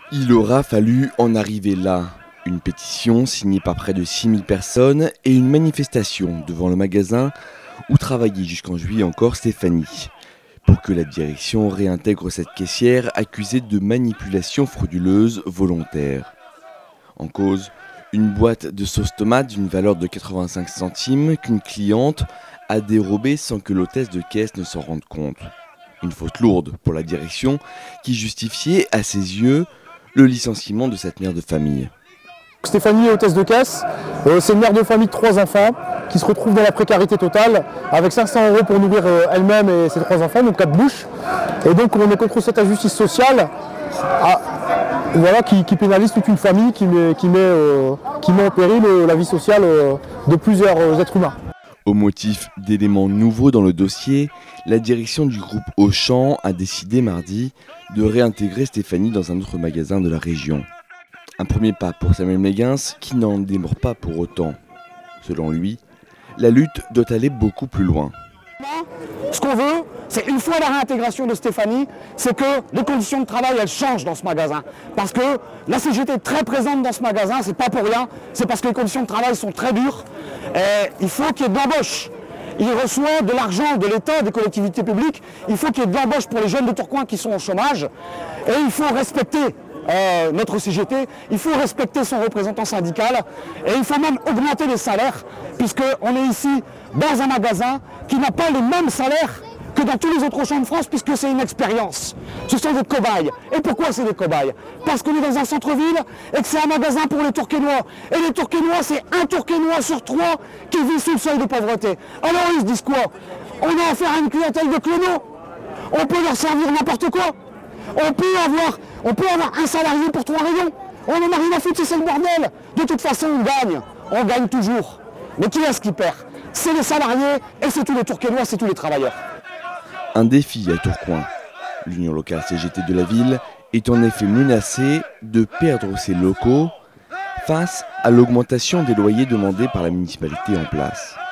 Il aura fallu en arriver là. Une pétition signée par près de 6000 personnes et une manifestation devant le magasin où travaillait jusqu'en juillet encore Stéphanie, pour que la direction réintègre cette caissière accusée de manipulation frauduleuse volontaire. En cause, une boîte de sauce tomate d'une valeur de 85 centimes qu'une cliente a dérobée sans que l'hôtesse de caisse ne s'en rende compte. Une faute lourde pour la direction qui justifiait à ses yeux le licenciement de cette mère de famille. Stéphanie est hôtesse de caisse, c'est une mère de famille de 3 enfants qui se retrouve dans la précarité totale avec 500 € pour nourrir elle-même et ses 3 enfants, donc 4 bouches. Et donc on est contre cette injustice sociale qui pénalise toute une famille, qui met en péril la vie sociale de plusieurs êtres humains. Au motif d'éléments nouveaux dans le dossier, la direction du groupe Auchan a décidé mardi de réintégrer Stéphanie dans un autre magasin de la région. Un premier pas pour Samuel Méguins qui n'en démord pas pour autant. Selon lui, la lutte doit aller beaucoup plus loin. Ce qu'on veut, c'est une fois la réintégration de Stéphanie, c'est que les conditions de travail elles changent dans ce magasin. Parce que la CGT est très présente dans ce magasin, c'est pas pour rien, c'est parce que les conditions de travail sont très dures. Et il faut qu'il y ait de l'embauche. Il reçoit de l'argent de l'État, des collectivités publiques, il faut qu'il y ait de l'embauche pour les jeunes de Tourcoing qui sont au chômage. Et il faut respecter notre CGT, il faut respecter son représentant syndical et il faut même augmenter les salaires puisqu'on est ici dans un magasin qui n'a pas les mêmes salaires que dans tous les autres Auchan de France puisque c'est une expérience. Ce sont des cobayes. Et pourquoi c'est des cobayes? Parce qu'on est dans un centre-ville et que c'est un magasin pour les Tourquenois. Et les Tourquenois, c'est un Tourquenois sur 3 qui vit sous le seuil de pauvreté. Alors ils se disent quoi? On a affaire à une clientèle de clonos. On peut leur servir n'importe quoi. On peut avoir un salarié pour 3 rayons. On en a rien à foutre si c'est le bordel. De toute façon, on gagne toujours. Mais qui est-ce qui perd? C'est les salariés et c'est tous les Tourquenois, c'est tous les travailleurs. Un défi à Tourcoing. L'union locale CGT de la ville est en effet menacée de perdre ses locaux face à l'augmentation des loyers demandés par la municipalité en place.